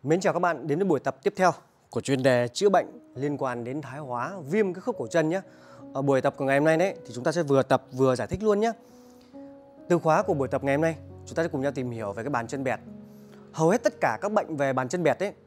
Mến chào các bạn đến với buổi tập tiếp theo của chuyên đề chữa bệnh liên quan đến thái hóa viêm cái khớp cổ chân nhé. Ở buổi tập của ngày hôm nay đấy thì chúng ta sẽ vừa tập vừa giải thích luôn nhé. Từ khóa của buổi tập ngày hôm nay chúng ta sẽ cùng nhau tìm hiểu về cái bàn chân bẹt. Hầu hết tất cả các bệnh về bàn chân bẹt ấy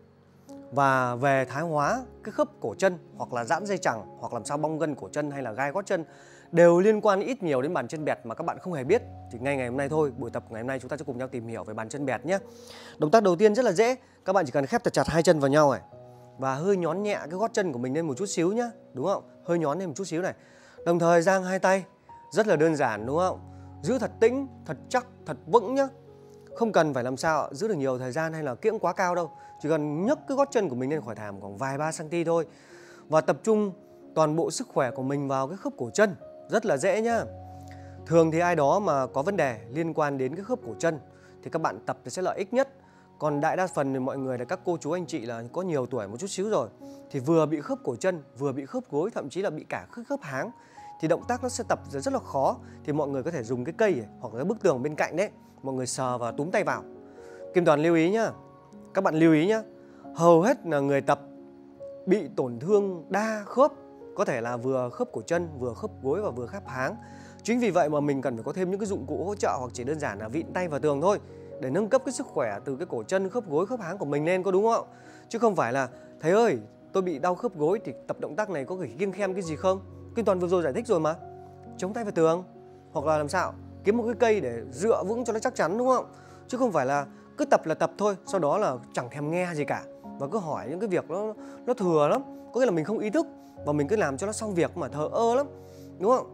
và về thái hóa cái khớp cổ chân hoặc là giãn dây chằng hoặc làm sao bong gân cổ chân hay là gai gót chân đều liên quan ít nhiều đến bàn chân bẹt mà các bạn không hề biết. Thì ngay ngày hôm nay thôi, buổi tập của ngày hôm nay chúng ta sẽ cùng nhau tìm hiểu về bàn chân bẹt nhé. Động tác đầu tiên rất là dễ, các bạn chỉ cần khép thật chặt hai chân vào nhau này và hơi nhón nhẹ cái gót chân của mình lên một chút xíu nhá, đúng không? Hơi nhón lên một chút xíu này. Đồng thời dang hai tay, rất là đơn giản đúng không? Giữ thật tĩnh, thật chắc, thật vững nhá. Không cần phải làm sao giữ được nhiều thời gian hay là kiễng quá cao đâu. Chỉ cần nhấc cái gót chân của mình lên khỏi thảm khoảng vài 3 cm thôi. Và tập trung toàn bộ sức khỏe của mình vào cái khớp cổ chân. Rất là dễ nhá. Thường thì ai đó mà có vấn đề liên quan đến cái khớp cổ chân thì các bạn tập thì sẽ lợi ích nhất. Còn đại đa phần thì mọi người là các cô chú anh chị là có nhiều tuổi một chút xíu rồi thì vừa bị khớp cổ chân, vừa bị khớp gối, thậm chí là bị cả khớp háng thì động tác nó sẽ tập rất là khó. Thì mọi người có thể dùng cái cây này, hoặc là cái bức tường bên cạnh đấy, mọi người sờ và túm tay vào. Kim Toàn lưu ý nhá, các bạn lưu ý nhá, hầu hết là người tập bị tổn thương đa khớp, có thể là vừa khớp cổ chân, vừa khớp gối và vừa khớp háng. Chính vì vậy mà mình cần phải có thêm những cái dụng cụ hỗ trợ, hoặc chỉ đơn giản là vịn tay vào tường thôi để nâng cấp cái sức khỏe từ cái cổ chân, khớp gối, khớp háng của mình lên, có đúng không? Chứ không phải là thầy ơi, tôi bị đau khớp gối thì tập động tác này có phải kiêng khem cái gì không? Kim Toàn vừa rồi giải thích rồi mà. Chống tay vào tường, hoặc là làm sao kiếm một cái cây để dựa vững cho nó chắc chắn, đúng không? Chứ không phải là cứ tập là tập thôi, sau đó là chẳng thèm nghe gì cả và cứ hỏi những cái việc nó thừa lắm, có nghĩa là mình không ý thức và mình cứ làm cho nó xong việc mà thờ ơ lắm, đúng không?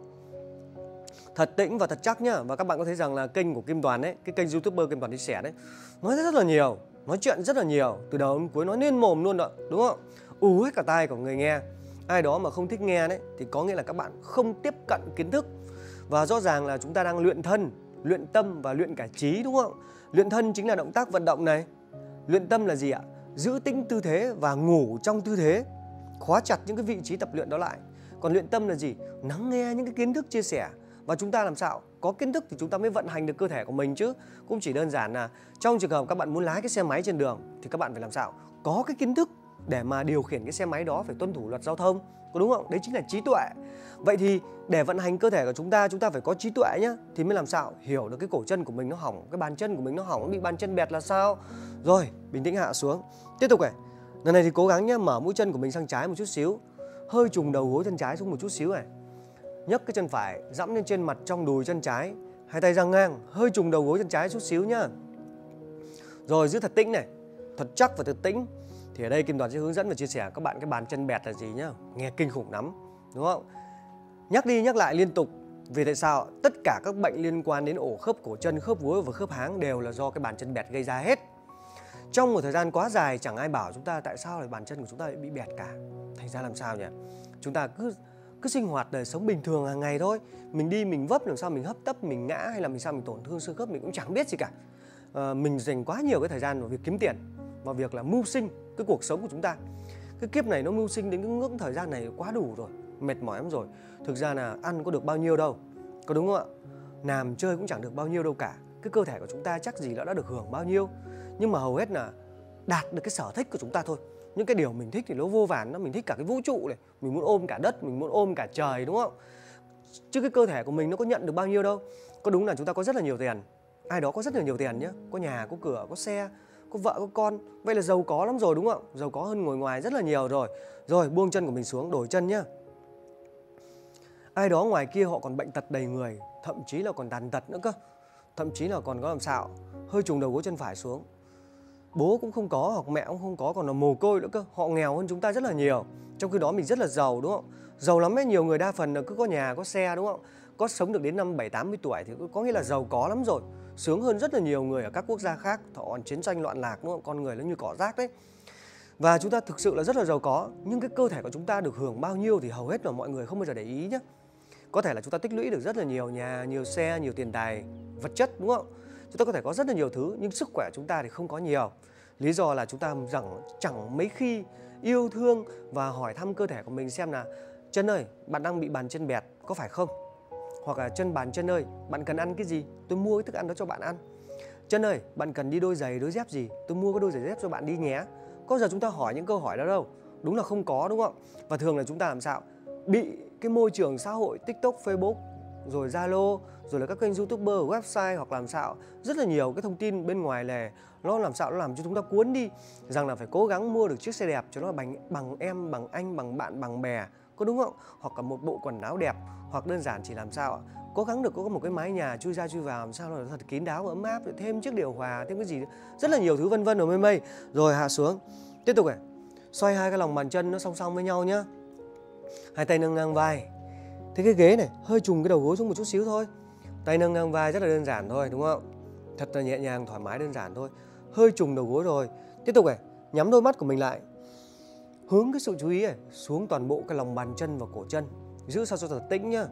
Thật tĩnh và thật chắc nhá. Và các bạn có thấy rằng là kênh của Kim Toàn ấy, cái kênh YouTuber Kim Toàn chia sẻ đấy, nói rất là nhiều, nói chuyện rất là nhiều, từ đầu đến cuối nói nên mồm luôn đó, đúng không? Ù hết cả tai của người nghe. Ai đó mà không thích nghe đấy thì có nghĩa là các bạn không tiếp cận kiến thức. Và rõ ràng là chúng ta đang luyện thân, luyện tâm và luyện cả trí, đúng không? Luyện thân chính là động tác vận động này. Luyện tâm là gì ạ? Giữ tĩnh tư thế và ngủ trong tư thế, khóa chặt những cái vị trí tập luyện đó lại. Còn luyện tâm là gì? Lắng nghe những cái kiến thức chia sẻ. Và chúng ta làm sao? Có kiến thức thì chúng ta mới vận hành được cơ thể của mình chứ. Cũng chỉ đơn giản là trong trường hợp các bạn muốn lái cái xe máy trên đường thì các bạn phải làm sao? Có cái kiến thức để mà điều khiển cái xe máy đó, phải tuân thủ luật giao thông, có đúng không? Đấy chính là trí tuệ. Vậy thì để vận hành cơ thể của chúng ta phải có trí tuệ nhá. Thì mới làm sao? Hiểu được cái cổ chân của mình nó hỏng, cái bàn chân của mình nó hỏng, nó bị bàn chân bẹt là sao. Rồi, bình tĩnh hạ xuống. Tiếp tục này. Lần này thì cố gắng nhá, mở mũi chân của mình sang trái một chút xíu. Hơi trùng đầu gối chân trái xuống một chút xíu này. Nhấc cái chân phải dẫm lên trên mặt trong đùi chân trái, hai tay dang ngang, hơi trùng đầu gối chân trái chút xíu nhá. Rồi giữ thật tĩnh này, thật chắc và thật tĩnh. Thì ở đây Kim Toàn sẽ hướng dẫn và chia sẻ các bạn cái bàn chân bẹt là gì nhá. Nghe kinh khủng lắm, đúng không? Nhắc đi nhắc lại liên tục. Vì tại sao? Tất cả các bệnh liên quan đến ổ khớp cổ chân, khớp gối và khớp háng đều là do cái bàn chân bẹt gây ra hết. Trong một thời gian quá dài chẳng ai bảo chúng ta tại sao lại bàn chân của chúng ta lại bị bẹt cả. Thành ra làm sao nhỉ? Chúng ta cứ sinh hoạt đời sống bình thường hàng ngày thôi. Mình đi mình vấp, làm sao mình hấp tấp, mình ngã hay là mình sao mình tổn thương xương khớp mình cũng chẳng biết gì cả. Mình dành quá nhiều cái thời gian vào việc kiếm tiền, vào việc là mưu sinh cái cuộc sống của chúng ta. Cái kiếp này nó mưu sinh đến cái ngưỡng thời gian này quá đủ rồi, mệt mỏi lắm rồi. Thực ra là ăn có được bao nhiêu đâu, có đúng không ạ? Làm chơi cũng chẳng được bao nhiêu đâu cả. Cái cơ thể của chúng ta chắc gì đã được hưởng bao nhiêu. Nhưng mà hầu hết là đạt được cái sở thích của chúng ta thôi. Những cái điều mình thích thì nó vô vàn lắm. Mình thích cả cái vũ trụ này, mình muốn ôm cả đất, mình muốn ôm cả trời, đúng không? Chứ cái cơ thể của mình nó có nhận được bao nhiêu đâu. Có đúng là chúng ta có rất là nhiều tiền. Ai đó có rất là nhiều tiền nhá. Có nhà, có cửa, có xe, có vợ, có con. Vậy là giàu có lắm rồi, đúng không? Giàu có hơn ngồi ngoài rất là nhiều rồi. Rồi buông chân của mình xuống, đổi chân nhá. Ai đó ngoài kia họ còn bệnh tật đầy người, thậm chí là còn tàn tật nữa cơ. Thậm chí là còn có làm sao hơi trùng đầu gối chân phải xuống. Bố cũng không có hoặc mẹ cũng không có, còn là mồ côi nữa cơ. Họ nghèo hơn chúng ta rất là nhiều. Trong khi đó mình rất là giàu, đúng không? Giàu lắm ấy, nhiều người đa phần là cứ có nhà, có xe, đúng không? Có sống được đến năm 70-80 tuổi thì có nghĩa là giàu có lắm rồi. Sướng hơn rất là nhiều người ở các quốc gia khác. Họ còn chiến tranh loạn lạc, đúng không? Con người nó như cỏ rác đấy. Và chúng ta thực sự là rất là giàu có. Nhưng cái cơ thể của chúng ta được hưởng bao nhiêu thì hầu hết là mọi người không bao giờ để ý nhé. Có thể là chúng ta tích lũy được rất là nhiều nhà, nhiều xe, nhiều tiền tài, vật chất, đúng không? Chúng ta có thể có rất là nhiều thứ, nhưng sức khỏe chúng ta thì không có nhiều. Lý do là chúng ta chẳng mấy khi yêu thương và hỏi thăm cơ thể của mình xem là chân ơi, bạn đang bị bàn chân bẹt, có phải không? Hoặc là bàn chân ơi, bạn cần ăn cái gì? Tôi mua cái thức ăn đó cho bạn ăn. Trân ơi, bạn cần đi đôi giày, đôi dép gì? Tôi mua cái đôi giày dép cho bạn đi nhé. Có giờ chúng ta hỏi những câu hỏi đó đâu? Đúng là không có, đúng không? Và thường là chúng ta làm sao? Bị cái môi trường xã hội TikTok, Facebook, rồi Zalo, rồi là các kênh YouTuber, website hoặc làm sao rất là nhiều cái thông tin bên ngoài lề, nó làm sao nó làm cho chúng ta cuốn đi rằng là phải cố gắng mua được chiếc xe đẹp cho nó bằng em, bằng anh, bằng bạn, bằng bè, có đúng không? Hoặc là một bộ quần áo đẹp, hoặc đơn giản chỉ làm sao cố gắng được có một cái mái nhà chui ra chui vào làm sao nó thật kín đáo và ấm áp, thêm chiếc điều hòa, thêm cái gì rất là nhiều thứ vân vân ở mây. Rồi hạ xuống, tiếp tục này, xoay hai cái lòng bàn chân nó song song với nhau nhá, hai tay nâng ngang vai. Thế cái ghế này hơi trùng cái đầu gối xuống một chút xíu thôi, tay nâng ngang vai, rất là đơn giản thôi, đúng không? Thật là nhẹ nhàng, thoải mái, đơn giản thôi. Hơi trùng đầu gối rồi. Tiếp tục này, nhắm đôi mắt của mình lại, hướng cái sự chú ý này xuống toàn bộ cái lòng bàn chân và cổ chân, giữ sao cho thật tĩnh nhá.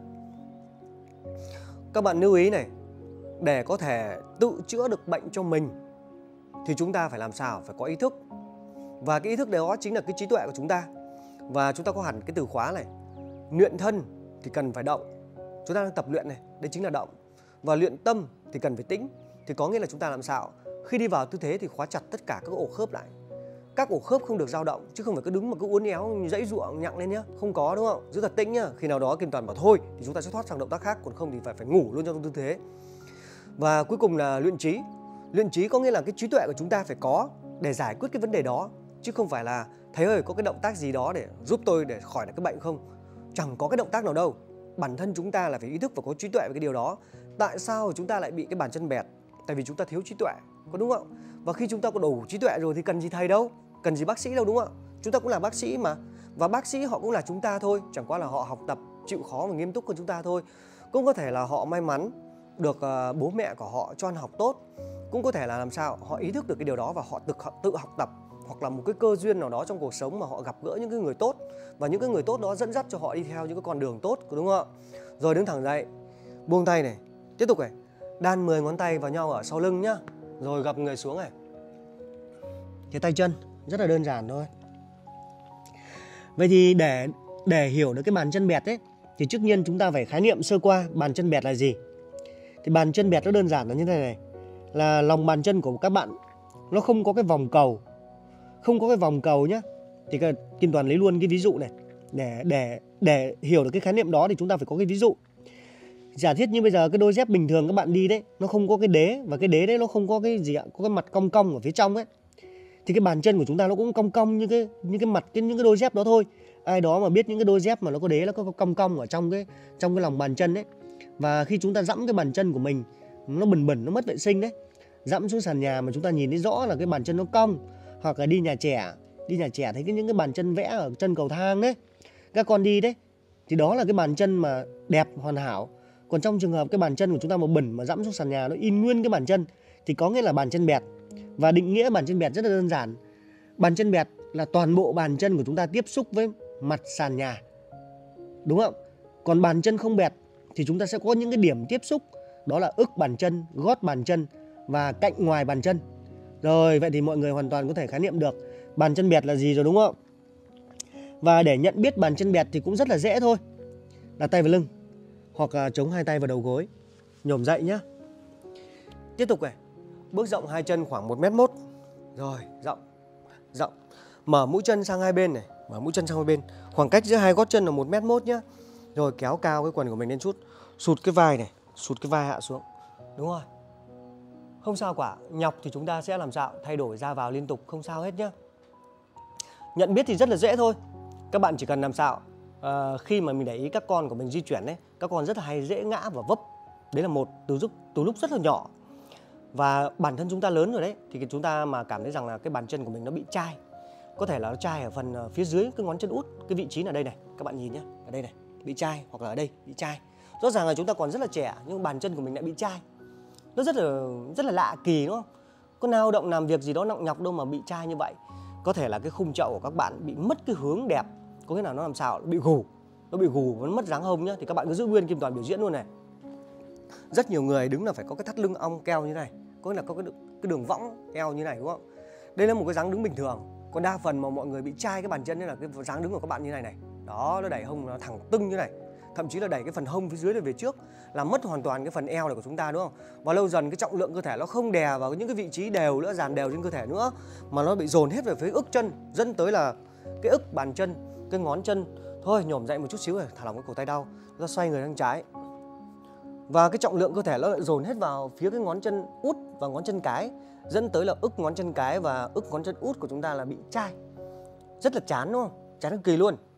Các bạn lưu ý này, để có thể tự chữa được bệnh cho mình thì chúng ta phải làm sao? Phải có ý thức. Và cái ý thức đó chính là cái trí tuệ của chúng ta. Và chúng ta có hẳn cái từ khóa này, luyện thân thì cần phải động. Chúng ta đang tập luyện này, đây chính là động. Và luyện tâm thì cần phải tĩnh. Thì có nghĩa là chúng ta làm sao? Khi đi vào tư thế thì khóa chặt tất cả các ổ khớp lại. Các ổ khớp không được dao động, chứ không phải cứ đứng mà cứ uốn éo dãy ruộng nhặng lên nhá. Không có, đúng không? Giữ thật tĩnh nhá. Khi nào đó Kim Toàn bảo thôi thì chúng ta sẽ thoát sang động tác khác, còn không thì phải ngủ luôn trong tư thế. Và cuối cùng là luyện trí. Luyện trí có nghĩa là cái trí tuệ của chúng ta phải có để giải quyết cái vấn đề đó, chứ không phải là thầy ơi có cái động tác gì đó để giúp tôi để khỏi được cái bệnh không? Chẳng có cái động tác nào đâu. Bản thân chúng ta là phải ý thức và có trí tuệ về cái điều đó. Tại sao chúng ta lại bị cái bàn chân bẹt? Tại vì chúng ta thiếu trí tuệ, có đúng không? Và khi chúng ta có đủ trí tuệ rồi thì cần gì thầy đâu, cần gì bác sĩ đâu, đúng không ạ? Chúng ta cũng là bác sĩ mà. Và bác sĩ họ cũng là chúng ta thôi, chẳng qua là họ học tập chịu khó và nghiêm túc hơn chúng ta thôi. Cũng có thể là họ may mắn được bố mẹ của họ cho ăn học tốt. Cũng có thể là làm sao họ ý thức được cái điều đó và họ tự học tập, hoặc là một cái cơ duyên nào đó trong cuộc sống mà họ gặp gỡ những cái người tốt, và những cái người tốt đó dẫn dắt cho họ đi theo những cái con đường tốt, đúng không ạ? Rồi đứng thẳng dậy, buông tay này, tiếp tục này, đan 10 ngón tay vào nhau ở sau lưng nhá. Rồi gập người xuống này. Cái tay chân rất là đơn giản thôi. Vậy thì để hiểu được cái bàn chân bẹt ấy thì trước tiên chúng ta phải khái niệm sơ qua bàn chân bẹt là gì. Thì bàn chân bẹt nó đơn giản là như thế này, là lòng bàn chân của các bạn nó không có cái vòng cầu. Không có cái vòng cầu nhá. Thì Kim Toàn lấy luôn cái ví dụ này. Để hiểu được cái khái niệm đó thì chúng ta phải có cái ví dụ. Giả thiết như bây giờ cái đôi dép bình thường các bạn đi đấy, nó không có cái đế, và cái đế đấy nó không có cái gì ạ, có cái mặt cong cong ở phía trong ấy. Thì cái bàn chân của chúng ta nó cũng cong cong như cái mặt những cái đôi dép đó thôi. Ai đó mà biết những cái đôi dép mà nó có đế, nó có cong cong ở trong cái lòng bàn chân đấy. Và khi chúng ta dẫm cái bàn chân của mình, nó bẩn nó mất vệ sinh đấy, dẫm xuống sàn nhà mà chúng ta nhìn thấy rõ là cái bàn chân nó cong. Hoặc là đi nhà trẻ thấy những cái bàn chân vẽ ở chân cầu thang đấy, các con đi đấy, thì đó là cái bàn chân mà đẹp hoàn hảo. Còn trong trường hợp cái bàn chân của chúng ta mà bẩn mà dẫm xuống sàn nhà nó in nguyên cái bàn chân thì có nghĩa là bàn chân bẹt. Và định nghĩa bàn chân bẹt rất là đơn giản. Bàn chân bẹt là toàn bộ bàn chân của chúng ta tiếp xúc với mặt sàn nhà, đúng không? Còn bàn chân không bẹt thì chúng ta sẽ có những cái điểm tiếp xúc, đó là ức bàn chân, gót bàn chân và cạnh ngoài bàn chân. Rồi, vậy thì mọi người hoàn toàn có thể khái niệm được bàn chân bẹt là gì rồi, đúng không? Và để nhận biết bàn chân bẹt thì cũng rất là dễ thôi. Đặt tay vào lưng hoặc là chống hai tay vào đầu gối, nhổm dậy nhá. Tiếp tục này, bước rộng hai chân khoảng 1m1. Rồi, rộng. Mở mũi chân sang hai bên này, khoảng cách giữa hai gót chân là 1m1 nhá. Rồi kéo cao cái quần của mình lên chút, sụt cái vai hạ xuống. Đúng rồi. Không sao cả, nhọc thì chúng ta sẽ làm sao? Thay đổi ra vào liên tục, không sao hết nhá. Nhận biết thì rất là dễ thôi. Các bạn chỉ cần làm sao? Khi mà mình để ý các con của mình di chuyển ấy, các con rất là hay dễ ngã và vấp. Đấy là một từ lúc rất là nhỏ. Và bản thân chúng ta lớn rồi đấy, thì chúng ta mà cảm thấy rằng là cái bàn chân của mình nó bị chai, có thể là nó chai ở phần phía dưới cái ngón chân út, cái vị trí ở đây này, các bạn nhìn nhé, ở đây này bị chai, hoặc là ở đây bị chai. Rõ ràng là chúng ta còn rất là trẻ nhưng bàn chân của mình lại bị chai. Nó rất là lạ kỳ, đúng không? Có lao động làm việc gì đó nặng nhọc đâu mà bị chai như vậy. Có thể là cái khung chậu của các bạn bị mất cái hướng đẹp, có nghĩa là nó làm sao? Nó bị gù, nó mất dáng hông nhá. Thì các bạn cứ giữ nguyên Kim Toàn biểu diễn luôn này. Rất nhiều người đứng là phải có cái thắt lưng ong keo như này, có nghĩa là có cái đường võng eo như này, đúng không? Đây là một cái dáng đứng bình thường. Còn đa phần mà mọi người bị chai cái bàn chân nên là cái dáng đứng của các bạn như này này. Đó, nó đẩy hông nó thẳng tưng như này. thậm chí là đẩy cái phần hông phía dưới này về trước, làm mất hoàn toàn cái phần eo này của chúng ta, đúng không? Và lâu dần cái trọng lượng cơ thể nó không đè vào những cái vị trí đều nữa, dàn đều trên cơ thể nữa, mà nó bị dồn hết về phía ức chân, dẫn tới là cái ức bàn chân, cái ngón chân. Thôi nhổm dậy một chút xíu này, thả lỏng cái cổ tay đau, chúng ta xoay người sang trái. Và cái trọng lượng cơ thể nó lại dồn hết vào phía cái ngón chân út và ngón chân cái, dẫn tới là ức ngón chân cái và ức ngón chân út của chúng ta là bị chai. Rất là chán, đúng không? Chán cực kỳ luôn.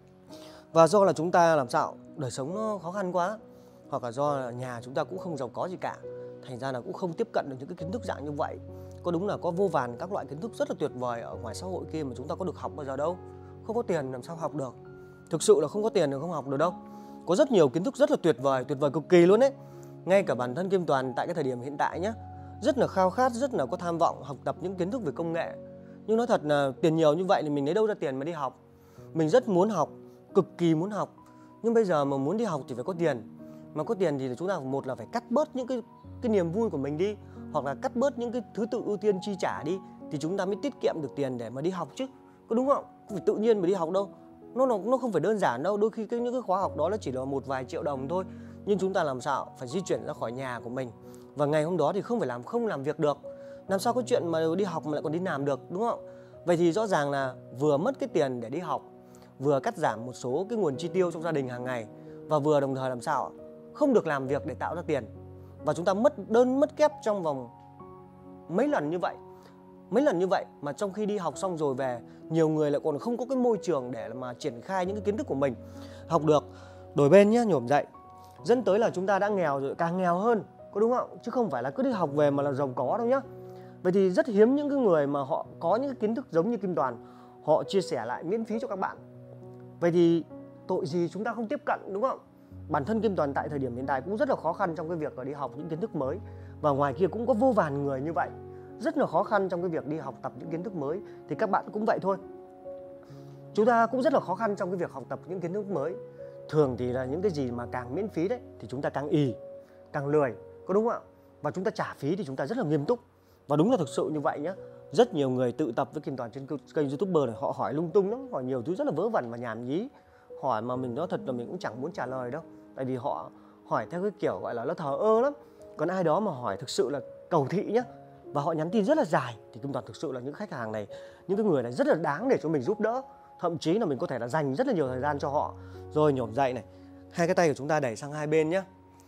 Và do là chúng ta làm sao đời sống nó khó khăn quá, hoặc là do là nhà chúng ta cũng không giàu có gì cả, thành ra là cũng không tiếp cận được những cái kiến thức dạng như vậy. Có đúng là có vô vàn các loại kiến thức rất là tuyệt vời ở ngoài xã hội kia mà chúng ta có được học bao giờ đâu. Không có tiền làm sao học được. Thực sự là không có tiền thì không học được đâu. Có rất nhiều kiến thức rất là tuyệt vời cực kỳ luôn đấy. Ngay cả bản thân Kim Toàn tại cái thời điểm hiện tại nhé, rất là khao khát, rất là có tham vọng học tập những kiến thức về công nghệ. Nhưng nói thật là tiền nhiều như vậy thì mình lấy đâu ra tiền mà đi học. Mình rất muốn học, cực kỳ muốn học, nhưng bây giờ mà muốn đi học thì phải có tiền. Mà có tiền thì chúng ta một là phải cắt bớt những cái niềm vui của mình đi, hoặc là cắt bớt những cái thứ tự ưu tiên chi trả đi, thì chúng ta mới tiết kiệm được tiền để mà đi học chứ, có đúng không? Không phải tự nhiên mà đi học đâu, nó không phải đơn giản đâu. Đôi khi những cái khóa học đó nó chỉ là một vài triệu đồng thôi, nhưng chúng ta làm sao phải di chuyển ra khỏi nhà của mình, và ngày hôm đó thì không làm việc được. Làm sao có chuyện mà đi học mà lại còn đi làm được, đúng không? Vậy thì rõ ràng là vừa mất cái tiền để đi học, vừa cắt giảm một số cái nguồn chi tiêu trong gia đình hàng ngày, và vừa đồng thời làm sao không được làm việc để tạo ra tiền. Và chúng ta mất kép trong vòng mấy lần như vậy mà trong khi đi học xong rồi về, nhiều người lại còn không có cái môi trường để mà triển khai những cái kiến thức của mình học được. Đổi bên nhé, nhổm dậy, dẫn tới là chúng ta đã nghèo rồi càng nghèo hơn, có đúng không? Chứ không phải là cứ đi học về mà là giàu có đâu nhá. Vậy thì rất hiếm những cái người mà họ có những cái kiến thức giống như Kim Toàn, họ chia sẻ lại miễn phí cho các bạn. Vậy thì tội gì chúng ta không tiếp cận, đúng không? Bản thân Kim Toàn tại thời điểm hiện tại cũng rất là khó khăn trong cái việc là đi học những kiến thức mới. Và ngoài kia cũng có vô vàn người như vậy, rất là khó khăn trong cái việc đi học tập những kiến thức mới. Thì các bạn cũng vậy thôi. Chúng ta cũng rất là khó khăn trong cái việc học tập những kiến thức mới. Thường thì là những cái gì mà càng miễn phí đấy thì chúng ta càng ì, càng lười, có đúng không ạ? Và chúng ta trả phí thì chúng ta rất là nghiêm túc. Và đúng là thực sự như vậy nhé. Rất nhiều người tự tập với Kim Toàn trên kênh YouTuber này, họ hỏi lung tung lắm, hỏi nhiều thứ rất là vớ vẩn và nhảm nhí. Hỏi mà mình nói thật là mình cũng chẳng muốn trả lời đâu. Tại vì họ hỏi theo cái kiểu gọi là nó thờ ơ lắm. Còn ai đó mà hỏi thực sự là cầu thị nhá, và họ nhắn tin rất là dài, thì Kim Toàn thực sự là những khách hàng này, những cái người này rất là đáng để cho mình giúp đỡ. Thậm chí là mình có thể là dành rất là nhiều thời gian cho họ. Rồi nhổm dậy này, hai cái tay của chúng ta đẩy sang hai bên nhé.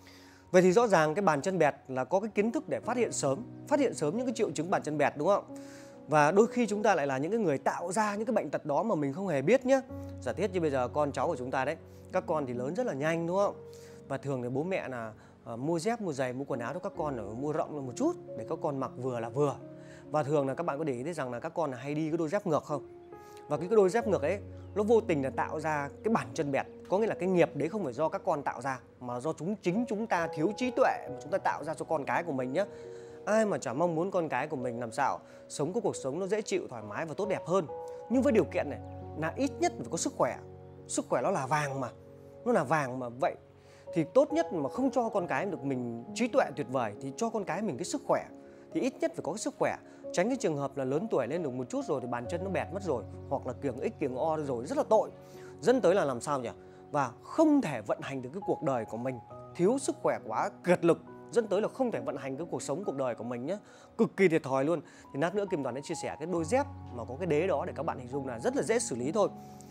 Vậy thì rõ ràng cái bàn chân bẹt là có cái kiến thức để phát hiện sớm những cái triệu chứng bàn chân bẹt, đúng không? Và đôi khi chúng ta lại là những cái người tạo ra những cái bệnh tật đó mà mình không hề biết nhé. Giả thiết như bây giờ con cháu của chúng ta đấy, các con thì lớn rất là nhanh, đúng không? Và thường thì bố mẹ là mua dép, mua giày, mua quần áo cho các con ở mua rộng lên một chút để các con mặc vừa là vừa. Và thường là các bạn có để ý thấy rằng là các con là hay đi cái đôi dép ngược không? Và cái đôi dép ngược ấy nó vô tình là tạo ra cái bàn chân bẹt. Có nghĩa là cái nghiệp đấy không phải do các con tạo ra, mà do chính chúng ta thiếu trí tuệ mà chúng ta tạo ra cho con cái của mình nhé. Ai mà chả mong muốn con cái của mình làm sao sống có cuộc sống nó dễ chịu, thoải mái và tốt đẹp hơn. Nhưng với điều kiện này là ít nhất phải có sức khỏe. Sức khỏe nó là vàng mà. Nó là vàng mà. Vậy thì tốt nhất mà không cho con cái được mình trí tuệ tuyệt vời thì cho con cái mình cái sức khỏe. Thì ít nhất phải có cái sức khỏe. Tránh cái trường hợp là lớn tuổi lên được một chút rồi thì bàn chân nó bẹt mất rồi, hoặc là kiềng X kiềng O rồi, rất là tội. Dẫn tới là làm sao nhỉ? Và không thể vận hành được cái cuộc đời của mình. Thiếu sức khỏe quá, kiệt lực, dẫn tới là không thể vận hành cái cuộc đời của mình nhé. Cực kỳ thiệt thòi luôn. Thì lát nữa Kim Toàn sẽ chia sẻ cái đôi dép mà có cái đế đó để các bạn hình dung là rất là dễ xử lý thôi.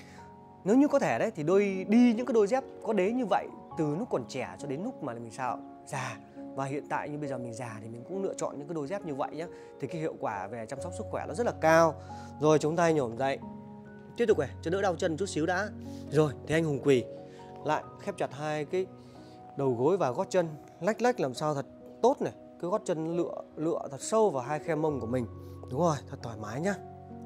Nếu như có thể đấy thì đi những cái đôi dép có đế như vậy từ lúc còn trẻ cho đến lúc mà mình sao già. Và hiện tại như bây giờ mình già thì mình cũng lựa chọn những cái đôi dép như vậy nhé. Thì cái hiệu quả về chăm sóc sức khỏe nó rất là cao. Rồi chúng ta nhổm dậy, tiếp tục này, cho đỡ đau chân chút xíu đã. Rồi thì anh hùng quỳ lại, khép chặt hai cái đầu gối và gót chân, lách làm sao thật tốt này. Cái gót chân lựa thật sâu vào hai khe mông của mình. Đúng rồi, thật thoải mái nhá.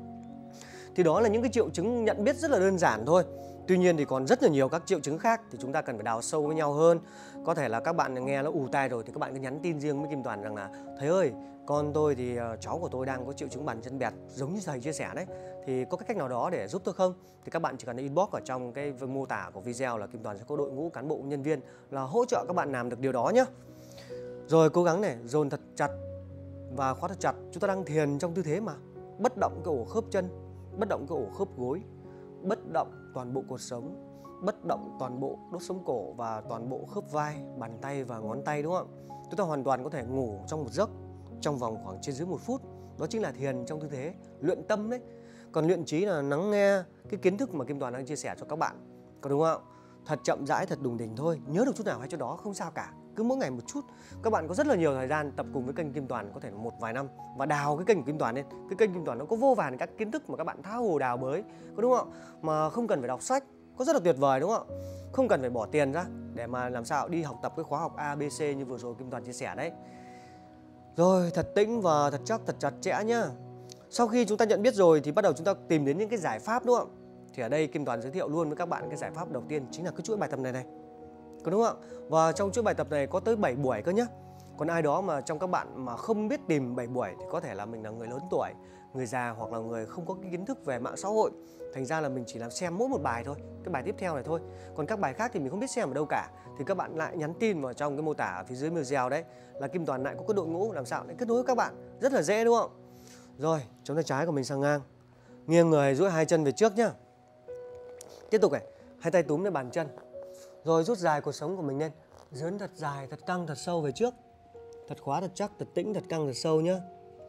Thì đó là những cái triệu chứng nhận biết rất là đơn giản thôi. Tuy nhiên thì còn rất là nhiều các triệu chứng khác thì chúng ta cần phải đào sâu với nhau hơn. Có thể là các bạn nghe nó ù tai rồi thì các bạn cứ nhắn tin riêng với Kim Toàn rằng là thầy ơi, con tôi thì cháu của tôi đang có triệu chứng bàn chân bẹt giống như thầy chia sẻ đấy, thì có cái cách nào đó để giúp tôi không? Thì các bạn chỉ cần inbox ở trong cái mô tả của video là Kim Toàn sẽ có đội ngũ cán bộ nhân viên là hỗ trợ các bạn làm được điều đó nhé. Rồi cố gắng này, dồn thật chặt và khóa thật chặt. Chúng ta đang thiền trong tư thế mà bất động cái ổ khớp chân, bất động cái ổ khớp gối, bất động toàn bộ cột sống, bất động toàn bộ đốt sống cổ và toàn bộ khớp vai, bàn tay và ngón tay, đúng không ạ? Chúng ta hoàn toàn có thể ngủ trong một giấc trong vòng khoảng trên dưới 1 phút. Đó chính là thiền trong tư thế luyện tâm đấy. Còn luyện trí là lắng nghe cái kiến thức mà Kim Toàn đang chia sẻ cho các bạn, có đúng không ạ? Thật chậm rãi, thật đùng đỉnh thôi, nhớ được chút nào hay chút đó, không sao cả. Cứ mỗi ngày một chút. Các bạn có rất là nhiều thời gian tập cùng với kênh Kim Toàn, có thể một vài năm, và đào cái kênh của Kim Toàn lên. Cái kênh Kim Toàn nó có vô vàn các kiến thức mà các bạn tha hồ đào bới, có đúng không ạ? Mà không cần phải đọc sách, có rất là tuyệt vời, đúng không ạ? Không cần phải bỏ tiền ra để mà làm sao đi học tập cái khóa học ABC như vừa rồi Kim Toàn chia sẻ đấy. Rồi, thật tĩnh và thật chắc, thật chặt chẽ nhá. Sau khi chúng ta nhận biết rồi thì bắt đầu chúng ta tìm đến những cái giải pháp, đúng không ạ? Thì ở đây Kim Toàn giới thiệu luôn với các bạn cái giải pháp đầu tiên chính là cái chuỗi bài tập này này. Có đúng không ạ? Và trong chuỗi bài tập này có tới 7 buổi cơ nhá. Còn ai đó mà trong các bạn mà không biết tìm 7 buổi thì có thể là mình là người lớn tuổi, người già hoặc là người không có cái kiến thức về mạng xã hội. Thành ra là mình chỉ làm xem mỗi một bài thôi, cái bài tiếp theo này thôi. Còn các bài khác thì mình không biết xem ở đâu cả. Thì các bạn lại nhắn tin vào trong cái mô tả ở phía dưới video đấy, là Kim Toàn lại có cái đội ngũ làm sao để kết nối với các bạn. Rất là dễ, đúng không? Rồi, chống tay trái của mình sang ngang. Nghiêng người, duỗi hai chân về trước nhá. Tiếp tục này, hai tay túm lên bàn chân. Rồi rút dài cột sống của mình lên, dướn thật dài, thật căng, thật sâu về trước. Thật khóa, thật chắc, thật tĩnh, thật căng, thật sâu nhá.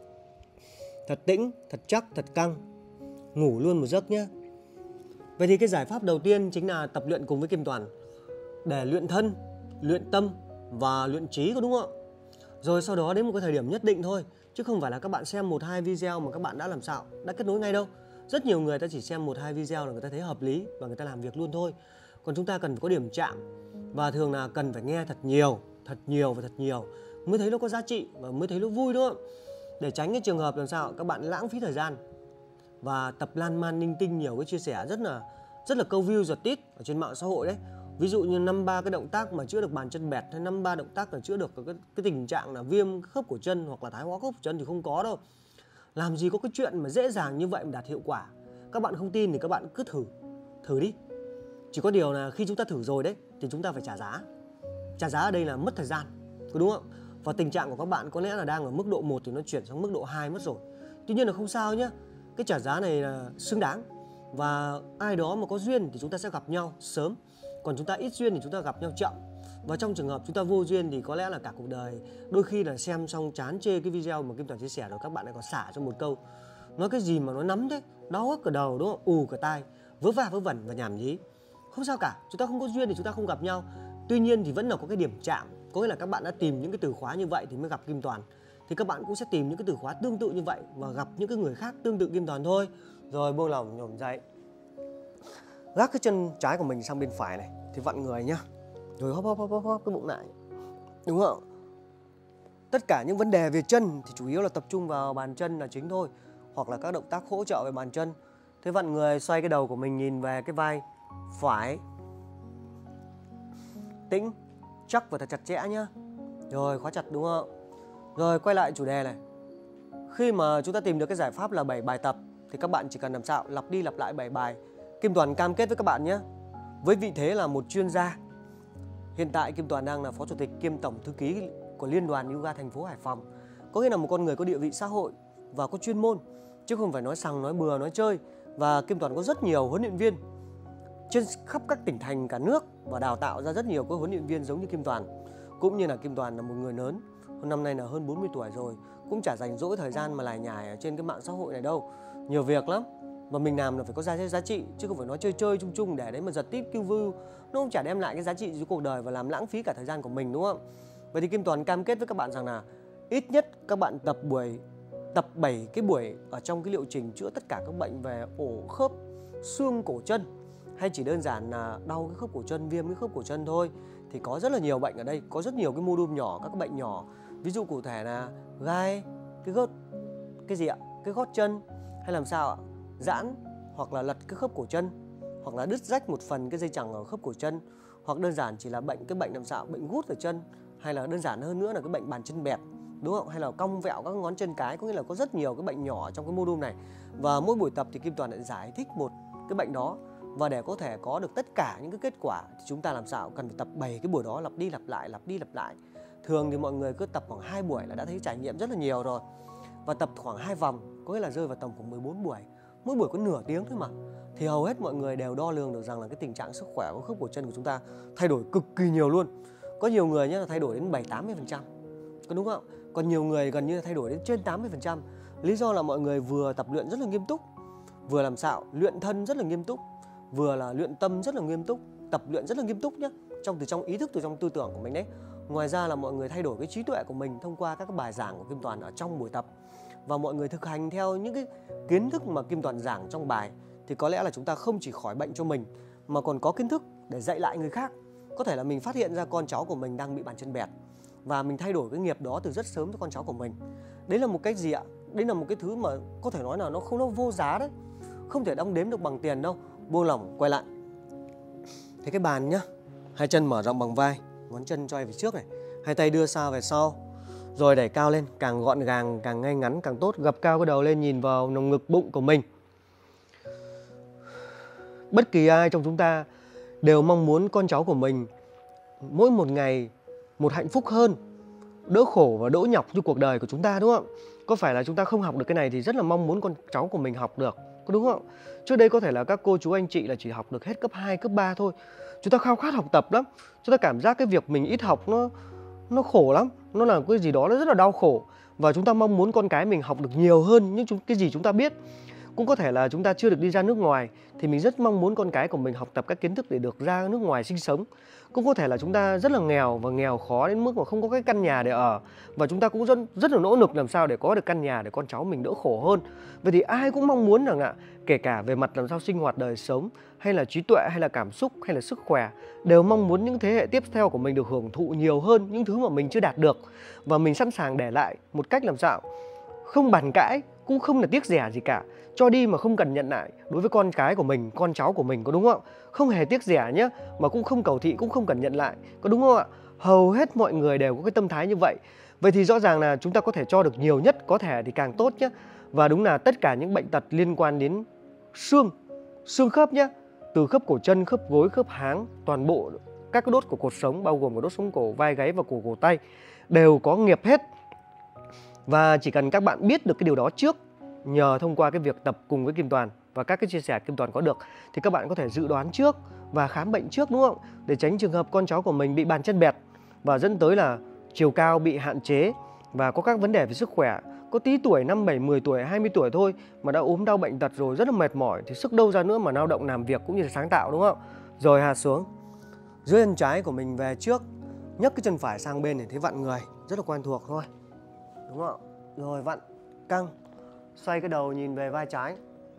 Thật tĩnh, thật chắc, thật căng. Ngủ luôn một giấc nhá. Vậy thì cái giải pháp đầu tiên chính là tập luyện cùng với Kim Toàn để luyện thân, luyện tâm và luyện trí, có đúng không ạ? Rồi sau đó đến một cái thời điểm nhất định thôi, chứ không phải là các bạn xem 1-2 video mà các bạn đã làm sao, đã kết nối ngay đâu. Rất nhiều người ta chỉ xem 1-2 video là người ta thấy hợp lý và người ta làm việc luôn thôi. Còn chúng ta cần phải có điểm chạm, và thường là cần phải nghe thật nhiều và thật nhiều mới thấy nó có giá trị và mới thấy nó vui, đúng không? Để tránh cái trường hợp làm sao các bạn lãng phí thời gian và tập lan man linh tinh nhiều cái chia sẻ rất là câu view giật tít ở trên mạng xã hội đấy. Ví dụ như 53 cái động tác mà chữa được bàn chân bẹt, hay 53 động tác là chữa được cái tình trạng là viêm khớp cổ chân hoặc là thái hóa khớp cổ chân thì không có đâu. Làm gì có cái chuyện mà dễ dàng như vậy mà đạt hiệu quả. Các bạn không tin thì các bạn cứ thử đi. Chỉ có điều là khi chúng ta thử rồi đấy thì chúng ta phải trả giá. Trả giá ở đây là mất thời gian, có đúng không? Và tình trạng của các bạn có lẽ là đang ở mức độ 1 thì nó chuyển sang mức độ 2 mất rồi. Tuy nhiên là không sao nhé. Cái trả giá này là xứng đáng. Và ai đó mà có duyên thì chúng ta sẽ gặp nhau sớm. Còn chúng ta ít duyên thì chúng ta gặp nhau chậm. Và trong trường hợp chúng ta vô duyên thì có lẽ là cả cuộc đời, đôi khi là xem xong chán chê cái video mà Kim Toàn chia sẻ rồi, các bạn lại còn xả cho một câu nói cái gì mà nó nắm thế, đau hết cả đầu, đúng không? Ù cả tai, vớ va vớ vẩn và nhảm nhí. Không sao cả, chúng ta không có duyên thì chúng ta không gặp nhau. Tuy nhiên thì vẫn là có cái điểm chạm. Có nghĩa là các bạn đã tìm những cái từ khóa như vậy thì mới gặp Kim Toàn. Thì các bạn cũng sẽ tìm những cái từ khóa tương tự như vậy và gặp những cái người khác tương tự Kim Toàn thôi. Rồi buông lỏng nhổm dậy, gác cái chân trái của mình sang bên phải này, thì vặn người nhá. Rồi hóp cái bụng lại, đúng không? Tất cả những vấn đề về chân thì chủ yếu là tập trung vào bàn chân là chính thôi, hoặc là các động tác hỗ trợ về bàn chân. Thế vặn người, xoay cái đầu của mình nhìn về cái vai phải, tĩnh, chắc và thật chặt chẽ nhá. Rồi khóa chặt, đúng không? Rồi quay lại chủ đề này. Khi mà chúng ta tìm được cái giải pháp là 7 bài tập thì các bạn chỉ cần làm sao lặp đi lặp lại 7 bài. Kim Toàn cam kết với các bạn nhé, với vị thế là một chuyên gia. Hiện tại Kim Toàn đang là phó chủ tịch kiêm tổng thư ký của Liên đoàn Yoga thành phố Hải Phòng. Có nghĩa là một con người có địa vị xã hội và có chuyên môn, chứ không phải nói sằng, nói bừa, nói chơi. Và Kim Toàn có rất nhiều huấn luyện viên trên khắp các tỉnh thành cả nước và đào tạo ra rất nhiều các huấn luyện viên giống như Kim Toàn. Cũng như là Kim Toàn là một người lớn, năm nay là hơn 40 tuổi rồi, cũng chả dành dỗi thời gian mà lải nhải ở trên cái mạng xã hội này đâu. Nhiều việc lắm. Và mình làm là phải có giá trị, chứ không phải nói chơi chung để đấy mà giật tít kêu view. Nó cũng chả đem lại cái giá trị cho cuộc đời và làm lãng phí cả thời gian của mình, đúng không? Vậy thì Kim Toàn cam kết với các bạn rằng là ít nhất các bạn tập 7 cái buổi ở trong cái liệu trình chữa tất cả các bệnh về ổ khớp, xương cổ chân, hay chỉ đơn giản là đau cái khớp cổ chân, viêm cái khớp cổ chân thôi. Thì có rất là nhiều bệnh ở đây, có rất nhiều cái mô đun nhỏ, các bệnh nhỏ. Ví dụ cụ thể là gai, cái gót chân, hay làm sao ạ? Giãn hoặc là lật cái khớp cổ chân, hoặc là đứt rách một phần cái dây chằng ở khớp cổ chân, hoặc đơn giản chỉ là cái bệnh làm sao, bệnh gút ở chân, hay là đơn giản hơn nữa là cái bệnh bàn chân bẹp, đúng không? Hay là cong vẹo các ngón chân cái. Có nghĩa là có rất nhiều cái bệnh nhỏ trong cái mô đun này. Và mỗi buổi tập thì Kim Toàn lại giải thích một cái bệnh đó. Và để có thể có được tất cả những cái kết quả thì chúng ta làm sao cần phải tập 7 cái buổi đó, lặp đi lặp lại. Thường thì mọi người cứ tập khoảng 2 buổi là đã thấy trải nghiệm rất là nhiều rồi. Và tập khoảng 2 vòng, có nghĩa là rơi vào tầm khoảng 14 buổi. mỗi buổi có nửa tiếng thôi mà. Thì hầu hết mọi người đều đo lường được rằng là cái tình trạng sức khỏe của khớp cổ chân của chúng ta thay đổi cực kỳ nhiều luôn. Có nhiều người nhé là thay đổi đến 7-80%, có đúng không? Còn nhiều người gần như là thay đổi đến trên 80%. Lý do là mọi người vừa tập luyện rất là nghiêm túc, vừa làm sao luyện thân rất là nghiêm túc, vừa là luyện tâm rất là nghiêm túc, tập luyện rất là nghiêm túc nhé, từ trong ý thức, từ trong tư tưởng của mình đấy. Ngoài ra là mọi người thay đổi cái trí tuệ của mình thông qua các bài giảng của Kim Toàn ở trong buổi tập, và mọi người thực hành theo những cái kiến thức mà Kim Toàn giảng trong bài, thì có lẽ là chúng ta không chỉ khỏi bệnh cho mình mà còn có kiến thức để dạy lại người khác. Có thể là mình phát hiện ra con cháu của mình đang bị bàn chân bẹt và mình thay đổi cái nghiệp đó từ rất sớm cho con cháu của mình. Đấy là một cách gì ạ? Đấy là một cái thứ mà có thể nói là nó vô giá đấy, không thể đong đếm được bằng tiền đâu. Buông lỏng, quay lại. Thế cái bàn nhá, hai chân mở rộng bằng vai, ngón chân choay về trước này, hai tay đưa xa về sau, rồi đẩy cao lên, càng gọn gàng, càng ngay ngắn càng tốt. Gập cao cái đầu lên, nhìn vào lồng ngực bụng của mình. Bất kỳ ai trong chúng ta đều mong muốn con cháu của mình mỗi một ngày một hạnh phúc hơn, đỡ khổ và đỡ nhọc như cuộc đời của chúng ta, đúng không? Có phải là chúng ta không học được cái này thì rất là mong muốn con cháu của mình học được, có đúng không? Trước đây có thể là các cô chú anh chị là chỉ học được hết cấp 2, cấp 3 thôi. Chúng ta khao khát học tập lắm. Chúng ta cảm giác cái việc mình ít học nó khổ lắm, nó là cái gì đó nó rất là đau khổ, và chúng ta mong muốn con cái mình học được nhiều hơn những cái gì chúng ta biết. Cũng có thể là chúng ta chưa được đi ra nước ngoài thì mình rất mong muốn con cái của mình học tập các kiến thức để được ra nước ngoài sinh sống. Cũng có thể là chúng ta rất là nghèo và nghèo khó đến mức mà không có cái căn nhà để ở, và chúng ta cũng rất là nỗ lực làm sao để có được căn nhà để con cháu mình đỡ khổ hơn. Vậy thì ai cũng mong muốn rằng ạ, kể cả về mặt làm sao sinh hoạt đời sống, hay là trí tuệ, hay là cảm xúc, hay là sức khỏe, đều mong muốn những thế hệ tiếp theo của mình được hưởng thụ nhiều hơn những thứ mà mình chưa đạt được. Và mình sẵn sàng để lại một cách làm sao không bàn cãi, cũng không là tiếc rẻ gì cả, cho đi mà không cần nhận lại đối với con cái của mình, con cháu của mình, có đúng không ạ? Không hề tiếc rẻ nhé, mà cũng không cầu thị, cũng không cần nhận lại, có đúng không ạ? Hầu hết mọi người đều có cái tâm thái như vậy. Vậy thì rõ ràng là chúng ta có thể cho được nhiều nhất có thể thì càng tốt nhé. Và đúng là tất cả những bệnh tật liên quan đến xương khớp nhé, từ khớp cổ chân, khớp gối, khớp háng, toàn bộ các cái đốt của cột sống, bao gồm cả đốt sống cổ, vai gáy và cổ tay, đều có nghiệp hết. Và chỉ cần các bạn biết được cái điều đó trước, nhờ thông qua cái việc tập cùng với Kim Toàn và các cái chia sẻ Kim Toàn có được, thì các bạn có thể dự đoán trước và khám bệnh trước, đúng không? Để tránh trường hợp con cháu của mình bị bàn chân bẹt và dẫn tới là chiều cao bị hạn chế và có các vấn đề về sức khỏe. Có tí tuổi, 5, 7, 10 tuổi, 20 tuổi thôi mà đã ốm đau bệnh tật rồi, rất là mệt mỏi, thì sức đâu ra nữa mà lao động làm việc cũng như là sáng tạo, đúng không? Rồi hạ xuống. Dưới chân trái của mình về trước, nhấc cái chân phải sang bên để thấy vặn người, rất là quen thuộc thôi, đúng không? Rồi vặn, căng, xoay cái đầu nhìn về vai trái.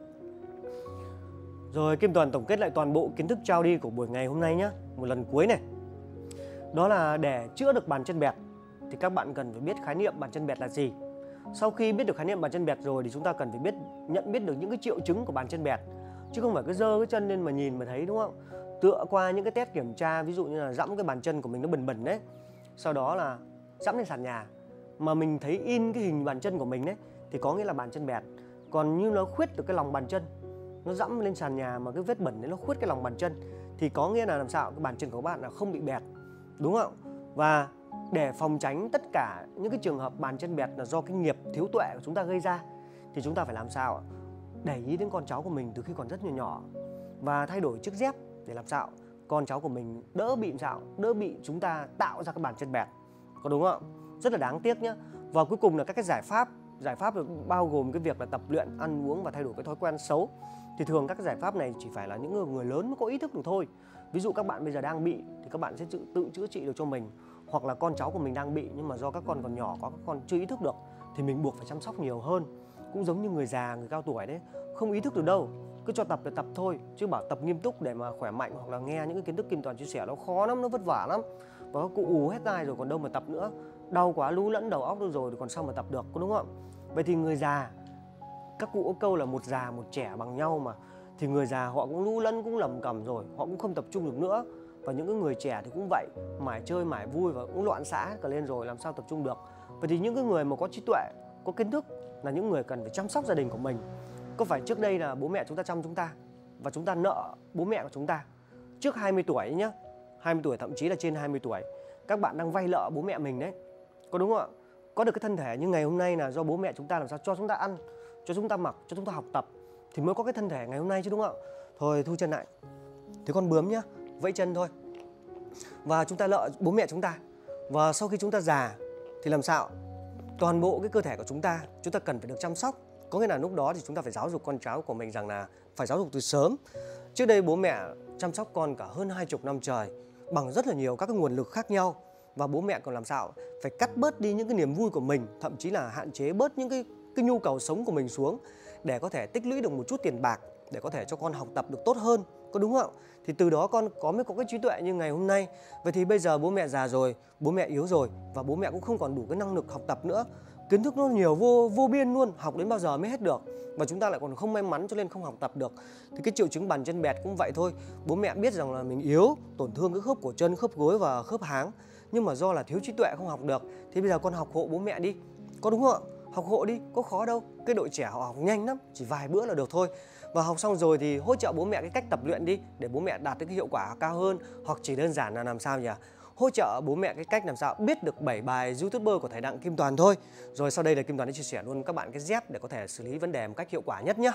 Rồi Kim Toàn tổng kết lại toàn bộ kiến thức trao đi của buổi ngày hôm nay nhé, một lần cuối này. Đó là để chữa được bàn chân bẹt thì các bạn cần phải biết khái niệm bàn chân bẹt là gì. Sau khi biết được khái niệm bàn chân bẹt rồi thì chúng ta cần phải nhận biết được những cái triệu chứng của bàn chân bẹt, chứ không phải cứ giơ cái chân lên mà nhìn mà thấy, đúng không? Tựa qua những cái test kiểm tra, ví dụ như là dẫm cái bàn chân của mình nó bẩn bẩn đấy, sau đó là dẫm lên sàn nhà mà mình thấy in cái hình bàn chân của mình đấy thì có nghĩa là bàn chân bẹt. Còn như nó khuyết được cái lòng bàn chân, nó dẫm lên sàn nhà mà cái vết bẩn đấy nó khuyết cái lòng bàn chân thì có nghĩa là làm sao cái bàn chân của các bạn là không bị bẹt, đúng không? Và để phòng tránh tất cả những cái trường hợp bàn chân bẹt là do cái nghiệp thiếu tuệ của chúng ta gây ra thì chúng ta phải làm sao? Để ý đến con cháu của mình từ khi còn rất nhỏ và thay đổi chiếc dép để làm sao con cháu của mình đỡ bị chúng ta tạo ra cái bàn chân bẹt, có đúng không? Rất là đáng tiếc nhé. Và cuối cùng là các cái giải pháp bao gồm cái việc là tập luyện, ăn uống và thay đổi cái thói quen xấu. Thì thường các cái giải pháp này chỉ phải là những người lớn mới có ý thức được thôi. Ví dụ các bạn bây giờ đang bị thì các bạn sẽ tự chữa trị được cho mình, hoặc là con cháu của mình đang bị nhưng mà do các con còn nhỏ, có các con chưa ý thức được thì mình buộc phải chăm sóc nhiều hơn. Cũng giống như người già, người cao tuổi đấy, không ý thức được đâu, cứ cho tập là tập thôi, chứ bảo tập nghiêm túc để mà khỏe mạnh hoặc là nghe những cái kiến thức Kim Toàn chia sẻ nó khó lắm, nó vất vả lắm. Và các cụ ù hết tai rồi còn đâu mà tập nữa, đau quá lú lẫn đầu óc rồi còn sao mà tập được, có đúng không? Vậy thì người già, các cụ có câu là một già một trẻ bằng nhau mà, thì người già họ cũng lú lẫn, cũng lầm cẩm rồi, họ cũng không tập trung được nữa. Và những cái người trẻ thì cũng vậy, mải chơi mải vui và cũng loạn xạ cả lên rồi, làm sao tập trung được. Vậy thì những cái người mà có trí tuệ, có kiến thức là những người cần phải chăm sóc gia đình của mình. Có phải trước đây là bố mẹ chúng ta chăm chúng ta và chúng ta nợ bố mẹ của chúng ta trước 20 tuổi nhé, 20 tuổi thậm chí là trên 20 tuổi các bạn đang vay nợ bố mẹ mình đấy, có đúng không ạ? Có được cái thân thể như ngày hôm nay là do bố mẹ chúng ta làm sao cho chúng ta ăn, cho chúng ta mặc, cho chúng ta học tập, thì mới có cái thân thể ngày hôm nay chứ, đúng không ạ? Thôi thu chân lại. Thế con bướm nhá, vẫy chân thôi. Và chúng ta lợ bố mẹ chúng ta. Và sau khi chúng ta già thì làm sao? Toàn bộ cái cơ thể của chúng ta cần phải được chăm sóc. Có nghĩa là lúc đó thì chúng ta phải giáo dục con cháu của mình rằng là phải giáo dục từ sớm. Trước đây bố mẹ chăm sóc con cả hơn 20 năm trời bằng rất là nhiều các cái nguồn lực khác nhau. Và bố mẹ còn làm sao? Phải cắt bớt đi những cái niềm vui của mình, thậm chí là hạn chế bớt những cái nhu cầu sống của mình xuống để có thể tích lũy được một chút tiền bạc để có thể cho con học tập được tốt hơn, có đúng không? Thì từ đó con mới có cái trí tuệ như ngày hôm nay. Vậy thì bây giờ bố mẹ già rồi, bố mẹ yếu rồi và bố mẹ cũng không còn đủ cái năng lực học tập nữa. Kiến thức nó nhiều vô biên luôn, học đến bao giờ mới hết được. Và chúng ta lại còn không may mắn cho nên không học tập được. Thì cái triệu chứng bàn chân bẹt cũng vậy thôi. Bố mẹ biết rằng là mình yếu, tổn thương cái khớp cổ chân, khớp gối và khớp háng, nhưng mà do là thiếu trí tuệ không học được. Thì bây giờ con học hộ bố mẹ đi, có đúng không ạ? Học hộ đi, có khó đâu. Cái đội trẻ họ học nhanh lắm, chỉ vài bữa là được thôi. Và học xong rồi thì hỗ trợ bố mẹ cái cách tập luyện đi để bố mẹ đạt được cái hiệu quả cao hơn. Hoặc chỉ đơn giản là làm sao nhỉ? Hỗ trợ bố mẹ cái cách làm sao biết được 7 bài YouTuber của thầy Đặng Kim Toàn thôi. Rồi sau đây là Kim Toàn đã chia sẻ luôn các bạn cái dép để có thể xử lý vấn đề một cách hiệu quả nhất nhá.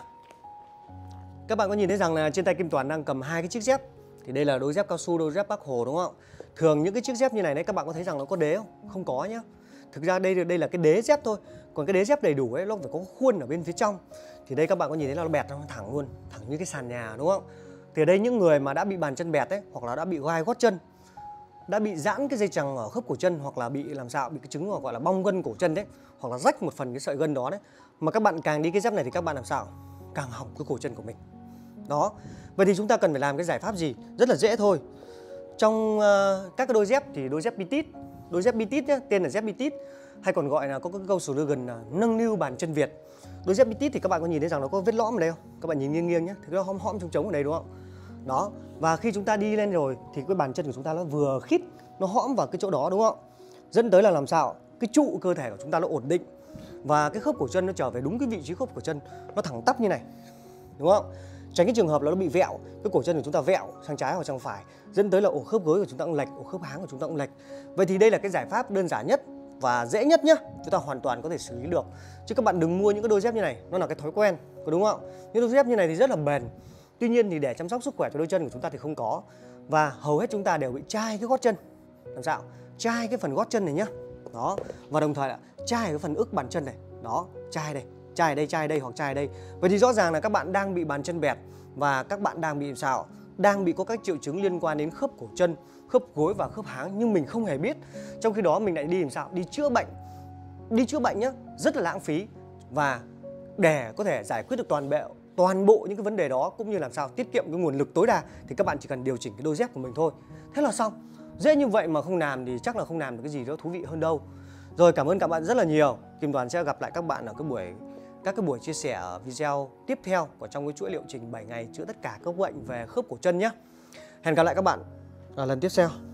Các bạn có nhìn thấy rằng là trên tay Kim Toàn đang cầm hai cái chiếc dép. Thì đây là đôi dép cao su, đôi dép Bác Hồ, đúng không? Thường những cái chiếc dép như này đấy các bạn có thấy rằng nó có đế không? Không có nhá. Thực ra đây là cái đế dép thôi. Còn cái đế dép đầy đủ ấy nó phải có khuôn ở bên phía trong. Thì đây các bạn có nhìn thấy là nó bẹt, nó thẳng luôn, thẳng như cái sàn nhà, đúng không? Thì ở đây những người mà đã bị bàn chân bẹt ấy, hoặc là đã bị gai gót chân, đã bị giãn cái dây chằng ở khớp cổ chân, hoặc là bị làm sao, bị cái chứng gọi là bong gân cổ chân đấy, hoặc là rách một phần cái sợi gân đó đấy, mà các bạn càng đi cái dép này thì các bạn làm sao càng hỏng cái cổ chân của mình đó. Vậy thì chúng ta cần phải làm cái giải pháp gì? Rất là dễ thôi. Trong các cái đôi dép thì đôi dép Bitit, đôi dép Bitit nhé, tên là dép Bitit, hay còn gọi là có cái câu slogan là nâng niu bàn chân Việt. Đôi dép Bitit thì các bạn có nhìn thấy rằng nó có vết lõm ở đây không? Các bạn nhìn nghiêng nghiêng nhé, thì nó hõm trống ở đây, đúng không? Đó, và khi chúng ta đi lên rồi thì cái bàn chân của chúng ta nó vừa khít, nó hõm vào cái chỗ đó, đúng không? Dẫn tới là làm sao? Cái trụ cơ thể của chúng ta nó ổn định và cái khớp cổ chân nó trở về đúng cái vị trí khớp cổ chân, nó thẳng tắp như này, đúng không? Tránh cái trường hợp là nó bị vẹo, cái cổ chân của chúng ta vẹo sang trái hoặc sang phải, dẫn tới là ổ khớp gối của chúng ta cũng lệch, ổ khớp háng của chúng ta cũng lệch. Vậy thì đây là cái giải pháp đơn giản nhất và dễ nhất nhá, chúng ta hoàn toàn có thể xử lý được. Chứ các bạn đừng mua những cái đôi dép như này, nó là cái thói quen, có đúng không? Những đôi dép như này thì rất là bền. Tuy nhiên thì để chăm sóc sức khỏe cho đôi chân của chúng ta thì không có. Và hầu hết chúng ta đều bị chai cái gót chân. Làm sao? Chai cái phần gót chân này nhá. Đó, và đồng thời là chai cái phần ức bàn chân này. Đó, chai đây, chai đây hoặc chai đây. Vậy thì rõ ràng là các bạn đang bị bàn chân bẹt và các bạn đang bị làm sao? Đang bị có các triệu chứng liên quan đến khớp cổ chân, khớp gối và khớp háng nhưng mình không hề biết. Trong khi đó mình lại đi làm sao? Đi chữa bệnh. Đi chữa bệnh nhá, rất là lãng phí. Và để có thể giải quyết được toàn bộ những cái vấn đề đó cũng như làm sao tiết kiệm cái nguồn lực tối đa thì các bạn chỉ cần điều chỉnh cái đôi dép của mình thôi. Thế là xong. Dễ như vậy mà không làm thì chắc là không làm được cái gì đó thú vị hơn đâu. Rồi, cảm ơn các bạn rất là nhiều. Kim Toàn sẽ gặp lại các bạn ở các cái buổi chia sẻ ở video tiếp theo của trong cái chuỗi liệu trình 7 ngày chữa tất cả các bệnh về khớp cổ chân nhé. Hẹn gặp lại các bạn ở lần tiếp theo.